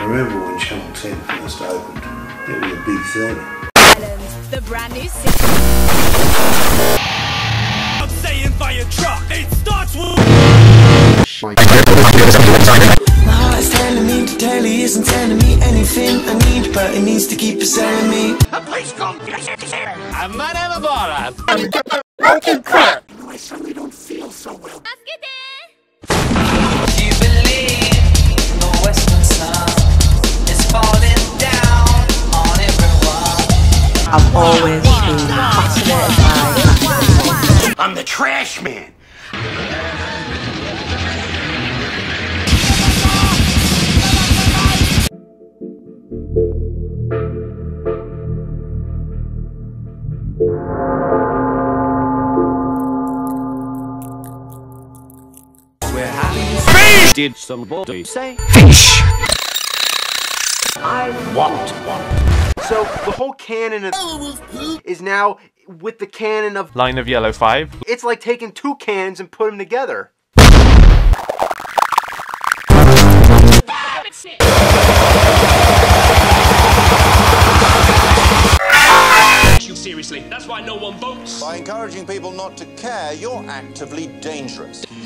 remember when Channel 10 first opened, it was a big thing. The brand new city. I'm saying via truck, it starts with... My heart's telling me to tell you isn't telling me anything I need, but it needs to keep selling me. Please come, I might have a bottle. I suddenly don't feel so well. You believe the western sun is falling down on everyone. I've always been fascinated by... I'm the trash man. We're happy. Fish! Did somebody say Fish! I want one. So the whole canon of is now with the canon of Line of Yellow 5. it's like taking two cans and put them together. You seriously, that's why no one votes. By encouraging people not to care, you're actively dangerous.